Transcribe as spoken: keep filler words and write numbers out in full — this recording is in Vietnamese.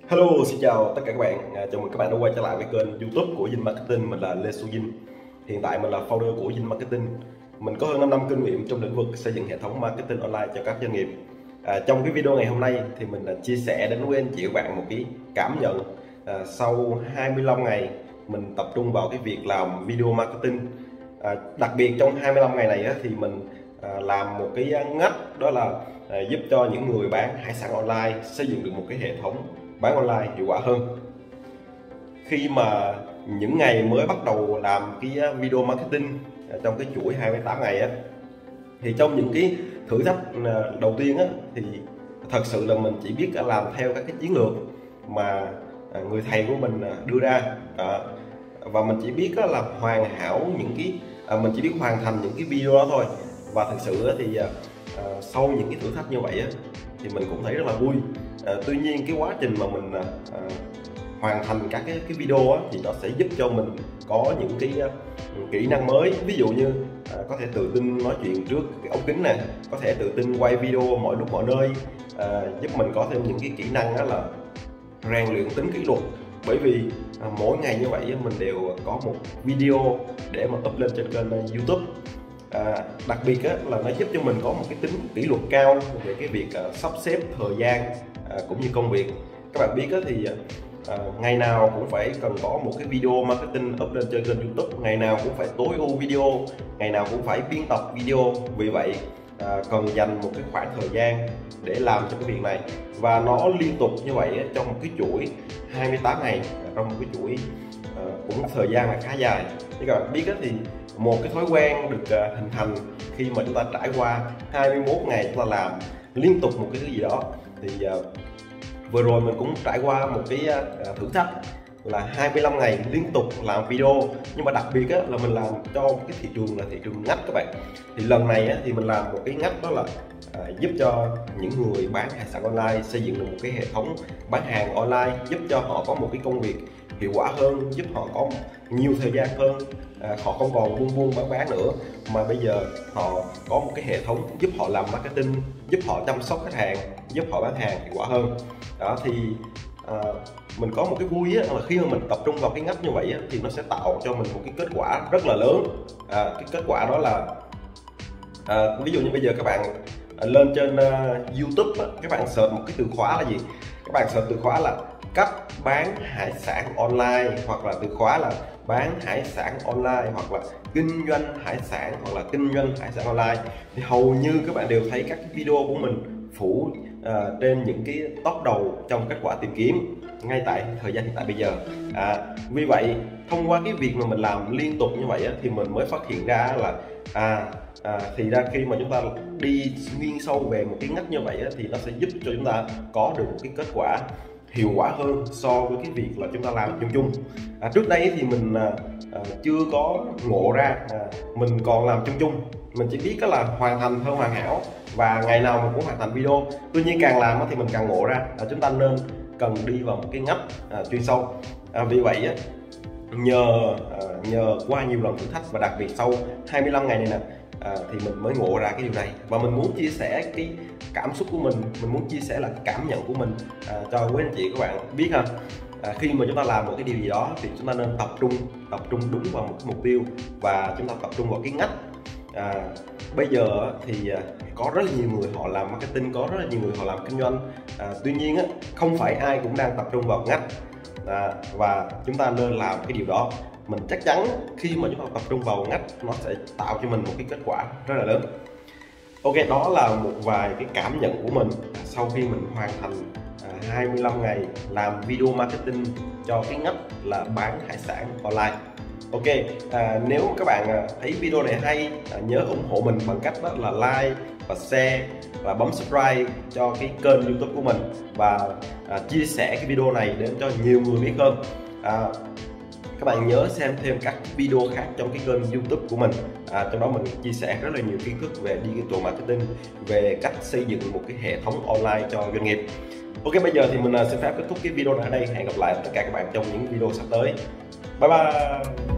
Hello, xin chào tất cả các bạn. À, chào mừng các bạn đã quay trở lại với kênh YouTube của Dinh Marketing. Mình là Lê Xuân Dinh. Hiện tại mình là founder của Dinh Marketing. Mình có hơn năm năm kinh nghiệm trong lĩnh vực xây dựng hệ thống marketing online cho các doanh nghiệp. À, trong cái video ngày hôm nay thì mình chia sẻ đến với anh chị và bạn một cái cảm nhận à, sau hai mươi lăm ngày mình tập trung vào cái việc làm video marketing. À, đặc biệt trong hai mươi lăm ngày này á, thì mình à, làm một cái ngách, đó là à, giúp cho những người bán hải sản online xây dựng được một cái hệ thống bán online hiệu quả hơn. Khi mà những ngày mới bắt đầu làm cái video marketing trong cái chuỗi hai mươi tám ngày á, thì trong những cái thử thách đầu tiên á, thì thật sự là mình chỉ biết làm theo các cái chiến lược mà người thầy của mình đưa ra đó. Và mình chỉ biết là hoàn hảo những cái mình chỉ biết hoàn thành những cái video đó thôi. Và thực sự thì uh, sau những cái thử thách như vậy á, thì mình cũng thấy rất là vui. Uh, tuy nhiên cái quá trình mà mình uh, hoàn thành các cái, cái video á, thì nó sẽ giúp cho mình có những cái uh, kỹ năng mới. Ví dụ như uh, có thể tự tin nói chuyện trước cái ống kính này, có thể tự tin quay video mọi lúc mọi nơi, uh, giúp mình có thêm những cái kỹ năng đó là rèn luyện tính kỷ luật. Bởi vì à, mỗi ngày như vậy mình đều có một video để mà up lên trên kênh YouTube. À, đặc biệt á, là nó giúp cho mình có một cái tính kỷ luật cao về cái việc à, sắp xếp thời gian à, cũng như công việc. Các bạn biết á, thì à, ngày nào cũng phải cần có một cái video marketing up lên trên kênh YouTube, ngày nào cũng phải tối ưu video, ngày nào cũng phải biên tập video. Vì vậy à, cần dành một cái khoảng thời gian để làm cho cái việc này, và nó liên tục như vậy trong một cái chuỗi hai mươi tám ngày, trong một cái chuỗi uh, cũng thời gian là khá dài. Như các bạn biết thì một cái thói quen được uh, hình thành khi mà chúng ta trải qua hai mươi mốt ngày chúng ta làm liên tục một cái gì đó. Thì uh, vừa rồi mình cũng trải qua một cái uh, thử thách là hai mươi lăm ngày liên tục làm video, nhưng mà đặc biệt á, là mình làm cho một cái thị trường là thị trường ngách các bạn. Thì lần này á, thì mình làm một cái ngách, đó là à, giúp cho những người bán hải sản online xây dựng được một cái hệ thống bán hàng online, giúp cho họ có một cái công việc hiệu quả hơn, giúp họ có nhiều thời gian hơn. À, họ không còn buôn buôn bán bán nữa, mà bây giờ họ có một cái hệ thống giúp họ làm marketing, giúp họ chăm sóc khách hàng, giúp họ bán hàng hiệu quả hơn. Đó thì à, mình có một cái vui á, là khi mà mình tập trung vào cái ngách như vậy á, thì nó sẽ tạo cho mình một cái kết quả rất là lớn. À, cái kết quả đó là à, ví dụ như bây giờ các bạn lên trên uh, YouTube á, các bạn search một cái từ khóa là gì? Các bạn search từ khóa là cách bán hải sản online, hoặc là từ khóa là bán hải sản online, hoặc là kinh doanh hải sản, hoặc là kinh doanh hải sản online, thì hầu như các bạn đều thấy các cái video của mình phủ uh, trên những cái top đầu trong kết quả tìm kiếm ngay tại thời gian hiện tại bây giờ. À, vì vậy thông qua cái việc mà mình làm liên tục như vậy á, thì mình mới phát hiện ra là à, à thì ra khi mà chúng ta đi nghiêng sâu về một cái ngách như vậy á, thì nó sẽ giúp cho chúng ta có được một cái kết quả hiệu quả hơn so với cái việc là chúng ta làm chung chung. À, trước đây thì mình à, à, chưa có ngộ ra, à, mình còn làm chung chung, mình chỉ biết là hoàn thành hơn hoàn hảo và ngày nào mình cũng hoàn thành video. Tuy nhiên càng làm thì mình càng ngộ ra là chúng ta nên cần đi vào một cái ngách à, chuyên sâu. À, vì vậy á, nhờ à, nhờ qua nhiều lần thử thách, và đặc biệt sau hai mươi lăm ngày này nè, à, thì mình mới ngộ ra cái điều này. Và mình muốn chia sẻ cái cảm xúc của mình, mình muốn chia sẻ là cái cảm nhận của mình à, cho quý anh chị các bạn biết ha. À, khi mà chúng ta làm một cái điều gì đó thì chúng ta nên tập trung tập trung đúng vào một cái mục tiêu, và chúng ta tập trung vào cái ngách. À, bây giờ thì có rất là nhiều người họ làm marketing, có rất là nhiều người họ làm kinh doanh. À, tuy nhiên á, không phải ai cũng đang tập trung vào ngách. À, và chúng ta nên làm cái điều đó. Mình chắc chắn khi mà chúng ta tập trung vào ngách, nó sẽ tạo cho mình một cái kết quả rất là lớn. Ok, đó là một vài cái cảm nhận của mình sau khi mình hoàn thành à, hai mươi lăm ngày làm video marketing cho cái ngách là bán hải sản online. Ok, à, nếu các bạn thấy video này hay, à, nhớ ủng hộ mình bằng cách đó là like và share và bấm subscribe cho cái kênh YouTube của mình, và à, chia sẻ cái video này đến cho nhiều người biết hơn. À, các bạn nhớ xem thêm các video khác trong cái kênh YouTube của mình. À, trong đó mình chia sẻ rất là nhiều kiến thức về digital marketing, về cách xây dựng một cái hệ thống online cho doanh nghiệp. Ok, bây giờ thì mình xin phép kết thúc cái video này ở đây. Hẹn gặp lại tất cả các bạn trong những video sắp tới. Bye bye.